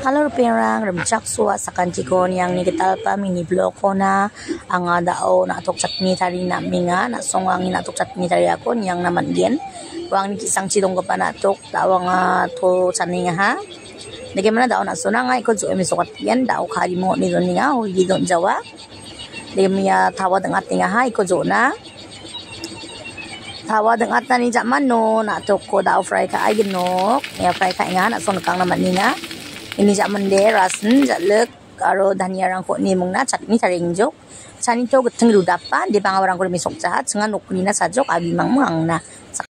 Halo perang remcak suat sakan cikon yang ni kita pa mini blog ko na ang dao na atok chutney tari na minga na songang na atok chutney tari akon yang naman gen wang ni kisang chidong ko pa na atok dao nga to chani nga ha bagaimana dao na sona nga ikut zo emisokot yan dao kari mo ni don nga o gidon jawa demia tawa dengat nga ha ikut zo na tawa dengat na ni zaman no na atok ko dao fry ka ay genok ya fry ka nga na son kang naman ni nga ini zaman deh rasen jalek karo dhania rangko ni mungna chutney taringjok chani to getheng rudapa di pangawrang ko misok jahat sengan uknina sajok abi mangmang na